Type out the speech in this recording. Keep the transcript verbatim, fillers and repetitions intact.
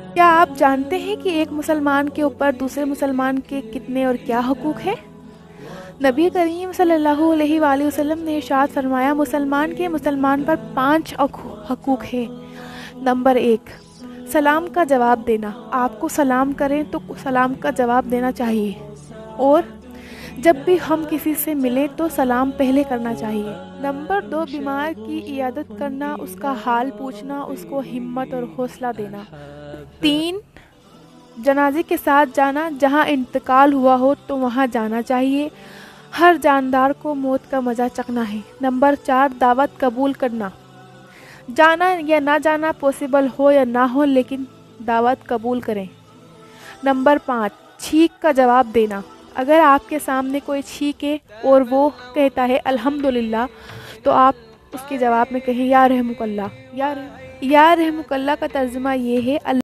کیا آپ جانتے ہیں کہ ایک مسلمان کے اوپر دوسرے مسلمان کے کتنے اور کیا حقوق ہیں؟ نبی کریم صلی اللہ علیہ وآلہ وسلم نے ارشاد فرمایا، مسلمان کے مسلمان پر پانچ حقوق ہیں۔ نمبر ایک، سلام کا جواب دینا۔ آپ کو سلام کریں تو سلام کا جواب دینا چاہیے، اور جب بھی ہم کسی سے ملیں تو سلام پہلے کرنا چاہیے۔ نمبر دو، بیمار کی عیادت کرنا، اس کا حال پوچھنا، اس کو ہمت اور حوصلہ دینا۔ تین، جنازے کے ساتھ جانا، جہاں انتقال ہوا ہو تو وہاں جانا چاہیے۔ ہر جاندار کو موت کا مزہ چکھنا ہے۔ نمبر چار، دعوت قبول کرنا۔ جانا یا نہ جانا پاسبل ہو یا نہ ہو، لیکن دعوت قبول کریں۔ نمبر پانچ، چھینک کا جواب دینا۔ اگر آپ کے سامنے کوئی چھینکے اور وہ کہتا ہے الحمدللہ، تو آپ اس کے جواب میں کہیں یا رحمک اللہ۔ یا رحمک اللہ کا ترجمہ یہ ہے،